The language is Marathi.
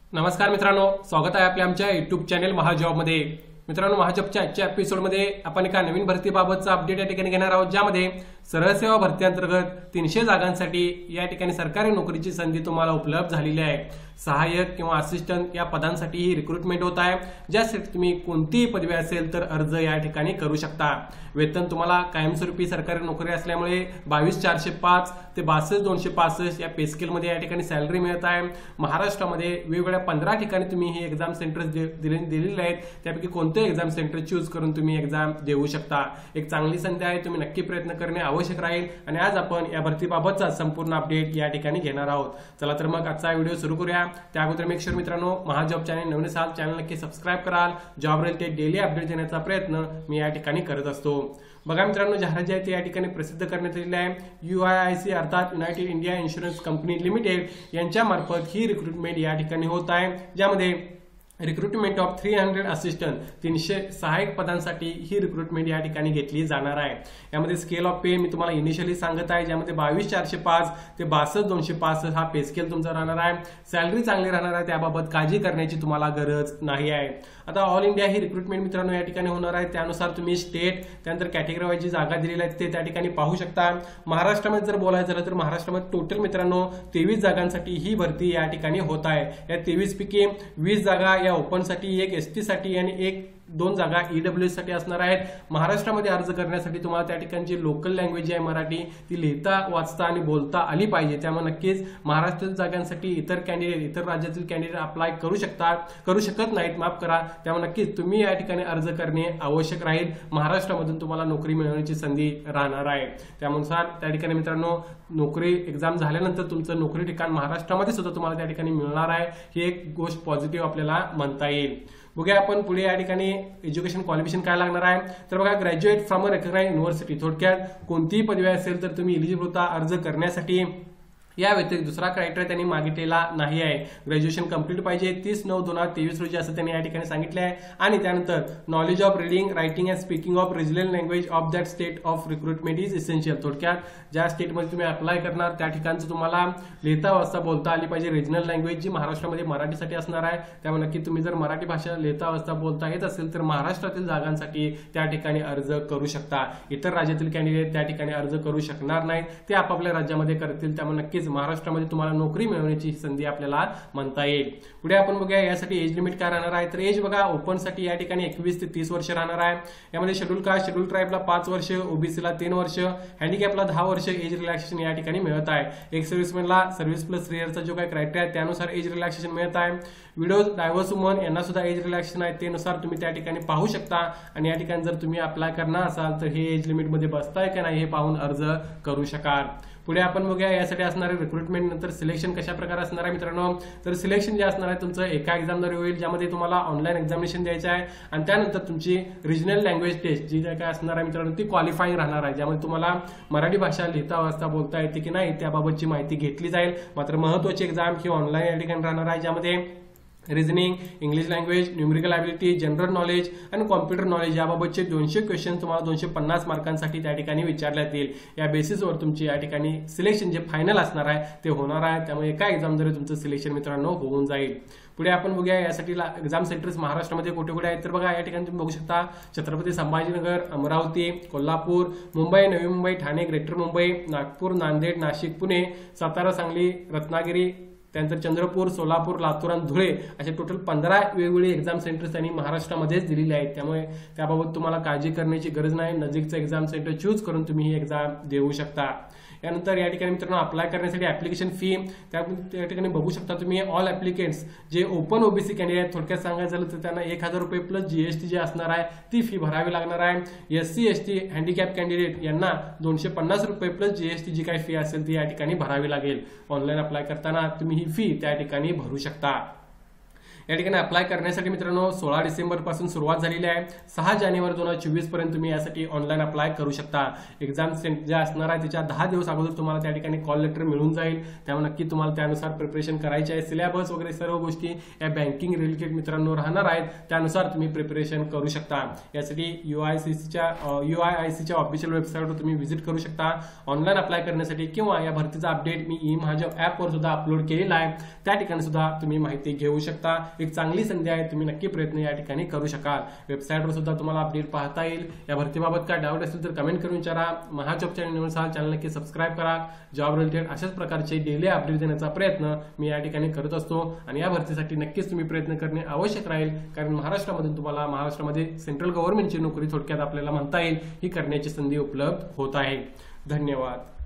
नमस्कार मित्रांनो, स्वागत आहे आपल्या आमच्या युट्यूब चॅनल महाजॉबमध्ये। मित्रांनो, महाजॉबच्या आजच्या एपिसोडमध्ये आपण एका नवीन भरतीबाबतचा अपडेट या ठिकाणी घेणार आहोत, ज्यामध्ये सरळ सेवा भरती अंतर्गत 300 जागांसाठी या ठिकाणी सरकारी नोकरीची संधी तुम्हाला उपलब्ध झालेली आहे। सहाय्यक किंवा असिस्टंट या पदांसाठी ही रिक्रुटमेंट होत आहे, ज्यासाठी तुम्ही कोणतीही पदवी असेल तर अर्ज या ठिकाणी करू शकता। वेतन तुम्हाला कायमस्वरूपी सरकारी नोकरी असल्यामुळे 22,405 ते 62,265 या पे स्केलमध्ये या ठिकाणी सॅलरी मिळत आहे। महाराष्ट्रामध्ये वेगवेगळ्या 15 ठिकाणी तुम्ही ही एक्झाम सेंटर्स दिलेली आहेत, त्यापैकी कोणते एक्झाम सेंटर चूज करून तुम्ही एक्झाम देऊ शकता। एक चांगली संधी आहे, तुम्ही नक्की प्रयत्न करणे आवश्यक राहील। आणि आज आपण या भरतीबाबतचा संपूर्ण अपडेट या ठिकाणी घेणार आहोत। चला तर मग आजचा व्हिडिओ सुरू करूया। त्या अगोदर मेक शुअर मित्रांनो, महाजॉब चॅनल नवीन असाल चॅनल नक्की सबस्क्राइब कराल। जॉब रिलेटेड डेली अपडेट देण्याचा प्रयत्न मी या ठिकाणी करत असतो। बघा मित्रांनो, जाहिरात जी आहे ती या ठिकाणी प्रसिद्ध करण्यात आलेली आहे। UIIC अर्थात United India insurance company limited यांच्या मार्फत ही रिक्रुटमेंट या ठिकाणी होत आहे, ज्यामध्ये रिक्रुटमेंट ऑफ 300 असिस्टंट 300 सहाय्यक पदांसाठी ही रिक्रुटमेंट या ठिकाणी घेतली जाणार आहे। यामध्ये स्केल ऑफ पे मी तुम्हाला इनिशियली सांगत आहे, ज्यामध्ये 22,405 ते 62,265 हा पे स्केल तुमचा राहणार आहे। सॅलरी चांगली राहणार आहे, त्याबाबत काळजी करण्याची तुम्हाला गरज नाही आहे। आता ऑल इंडिया ही रिक्रुटमेंट मित्रांनो या ठिकाणी होणार आहे, त्यानुसार तुम्ही स्टेट त्यानंतर कॅटेगरी वाईज जी जागा दिलेल्या आहेत ते त्या ठिकाणी पाहू शकता। महाराष्ट्रामध्ये जर बोलायचं झालं तर महाराष्ट्रामध्ये टोटल मित्रांनो 23 जागांसाठी ही भरती या ठिकाणी होत आहे। या 23 पैकी 20 जागा या ओपन साठी, एक एसटी साठी आणि 2 जागा ईडब्ल्यूएस साठी असणार आहेत। महाराष्ट्रामध्ये अर्ज करण्यासाठी तुम्हाला त्या ठिकाणची लोकल लँग्वेज आहे मराठी, ती लिहिता वाचता आणि बोलता आली पाहिजे। त्यामुळे नक्कीच महाराष्ट्रातील जागांसाठी इतर राज्यातील कॅन्डिडेट अप्लाय करू शकत नाहीत, माफ करा। त्यामुळे नक्कीच तुम्ही या ठिकाणी अर्ज करणे आवश्यक राहील। महाराष्ट्रामधून तुम्हाला नोकरी मिळवण्याची संधी राहणार आहे। त्यानुसार त्या ठिकाणी मित्रांनो नोकरी एक्झाम झाल्यानंतर तुमचं नोकरी ठिकाण महाराष्ट्रामध्ये सुद्धा तुम्हाला त्या ठिकाणी मिळणार आहे, ही एक गोष्ट पॉझिटिव्ह आपल्याला म्हणता येईल। बघूया आपण पुढे या ठिकाणी एज्युकेशन क्वालिफिकेशन काय लागणार आहे। तर बघा, graduate from a recognised university, थोडक्यात कोणतीही पदवी असेल तर तुम्ही एलिजिबल होता अर्ज करण्यासाठी। या व्यतिरिक्त दुसरा क्रायटेरिया त्यांनी मागितलेला नाही आहे। ग्रॅज्युएशन कंप्लीट पाहिजे 30/9/2023 रोजी असं त्यांनी या ठिकाणी सांगितले आहे। आणि त्यानंतर knowledge of reading, writing and speaking of regional language of that state of recruitment is essential. थोडक्यात ज्या स्टेटमध्ये तुम्ही अप्लाय करणार त्या ठिकाणचं तुम्हाला लिहिता वाचता बोलता आली पाहिजे। रिजनल लँग्वेज जी महाराष्ट्रामध्ये मराठीसाठी असणार आहे, त्यामुळे नक्की तुम्ही जर मराठी भाषा लिहिता वाचता बोलता येत असेल तर महाराष्ट्रातील जागांसाठी त्या ठिकाणी अर्ज करू शकता। इतर राज्यातील कॅन्डिडेट त्या ठिकाणी अर्ज करू शकणार नाहीत, ते आपापल्या राज्यामध्ये करतील। त्यामुळे नक्कीच महाराष्ट्रामध्ये तुम्हाला नोकरी मिळवण्याची संधी आपल्याला म्हणता येईल। पुढे आपण बघूया यासाठी एज लिमिट काय राहणार आहे। तर एज बघा, ओपन साठी या ठिकाणी 21 ते 30 वर्ष राहणार आहे। यामध्ये शेड्यूल कास्ट, शेड्यूल ट्राईबला 5 वर्ष, ओबीसीला 3 वर्ष, हँडिकॅपला 10 वर्ष एज रिलॅक्सेशन या ठिकाणी मिळत आहे। एक सर्व्हिसमॅनला सर्व्हिस प्लस 3 इयरचा जो काही क्रायटेरिया आहे त्यानुसार एज रिलॅक्सेशन मिळत आहे। विडोज, डायव्हर्स वुमन यांना सुद्धा एज रिलॅक्सेशन आहे, त्यानुसार तुम्ही त्या ठिकाणी पाहू शकता। आणि या ठिकाणी जर तुम्ही अप्लाय करणार असाल तर हे एज लिमिटमध्ये बसताय का नाही हे पाहून अर्ज करू शकाल। पुढे आपण बघूया यासाठी असणारे रिक्रुटमेंट नंतर सिलेक्शन कशा प्रकारे असणार आहे मित्रांनो। तर सिलेक्शन जे असणार आहे तुमचं एका एक्झामद्वारे होईल, ज्यामध्ये तुम्हाला ऑनलाईन एक्झामिनेशन द्यायचं आहे आणि त्यानंतर तुमची रिजनल लँग्वेज टेस्ट जी काय असणार आहे मित्रांनो ती क्वालिफाईंग राहणार आहे, ज्यामध्ये तुम्हाला मराठी भाषा लिहिता वाचता बोलता येते की नाही त्याबाबतची माहिती घेतली जाईल। मात्र महत्त्वाची एक्झाम ही ऑनलाईन या ठिकाणी राहणार आहे, ज्यामध्ये reasoning, English language, numerical ability, general knowledge आणि कॉम्प्युटर नॉलेज याबाबतचे 200 क्वेश्चन तुम्हाला 250 मार्कांसाठी त्या ठिकाणी विचारण्यात येईल। या बेसिसवर तुमची या ठिकाणी सिलेक्शन जे फायनल असणार आहे ते होणार आहे, त्यामुळे एका एक्झामद्वारे तुमचं सिलेक्शन मित्रांनो होऊन जाईल। पुढे आपण बघूया यासाठी एक्झाम सेंटर्स महाराष्ट्रामध्ये कुठे कुठे आहेत। तर बघा, या ठिकाणी तुम्ही बघू शकता छत्रपती संभाजीनगर, अमरावती, कोल्हापूर, मुंबई, नवी मुंबई, ठाणे, ग्रेटर मुंबई, नागपूर, नांदेड, नाशिक, पुणे, सातारा, सांगली, रत्नागिरी, त्यानंतर चंद्रपूर, सोलापूर, लातूर आणि धुळे असे टोटल 15 वेगवेगळे एक्झाम सेंटर्स त्यांनी महाराष्ट्रामध्येच दिलेले आहेत। त्यामुळे त्याबाबत तुम्हाला काळजी करण्याची गरज नाही, नजीकचं एक्झाम सेंटर चूज करून तुम्ही ही एक्झाम देऊ शकता। यानंतर या ठिकाणी मित्रांनो अप्लाय करण्यासाठी ऍप्लिकेशन फी त्या ठिकाणी बघू शकता तुम्ही। ऑल ऍप्लिकेंट्स जे ओपन ओबीसी कॅन्डिडेट, थोडक्यात सांगायचं झालं तर त्यांना 1,000 रुपये प्लस जीएसटी जे असणार आहे ती फी भरावी लागणार आहे। एससी एसटी हँडिकॅप कॅन्डिडेट यांना 250 रुपये प्लस जीएसटी जी काही फी असेल ती या ठिकाणी भरावी लागेल। ऑनलाईन अप्लाय करताना तुम्ही ही फी त्या ठिकाणी भरू शकता। या ठिकाणी अप्लाय करण्यासाठी मित्रांनो 16 डिसेंबर पासून सुरुवात झालेली आहे. 6 जानेवारी 2024 पर्यंत तुम्ही यासाठी ऑनलाईन अप्लाय करू शकता. एक्झाम जे असणार आहे त्याच्या 10 दिवस अगोदर तुम्हाला त्या ठिकाणी कॉल लेटर मिळून जाईल. त्यामुळे नक्की तुम्हाला त्यानुसार प्रिपरेशन करायची आहे. सिलेबस वगैरे सर्व गोष्टी या बँकिंग रिलेटेड मित्रांनो राहणार आहेत. त्यानुसार तुम्ही प्रिपरेशन करू शकता. यासाठी UIICच्या ऑफिशियल वेबसाईटवर तुम्ही व्हिजिट करू शकता ऑनलाईन अप्लाय करण्यासाठी, किंवा या भरतीचा अपडेट मी महाजॉब ऍपवर सुद्धा अपलोड केलेला आहे. त्या ठिकाणी सुद्धा तुम्ही माहिती घेऊ शकता. एक चांगली संधी आहे, तुम्ही नक्की प्रयत्न या ठिकाणी करू शकाल. वेबसाईटवर सुद्धा तुम्हाला अपडेट पाहता येईल. या भरतीबाबत काय डाऊट असेल तर कमेंट करून विचारा. महाजॉब चॅनल नक्की सबस्क्राईब करा. जॉब रिलेटेड अशाच प्रकारचे डेली अपडेट देण्याचा प्रयत्न मी या ठिकाणी करत असतो, आणि या भरतीसाठी नक्कीच तुम्ही प्रयत्न करणे आवश्यक राहील. कारण महाराष्ट्रामध्ये सेंट्रल गव्हर्नमेंटची नोकरी थोडक्यात आपल्याला म्हणता येईल ही करण्याची संधी उपलब्ध होत आहे. धन्यवाद.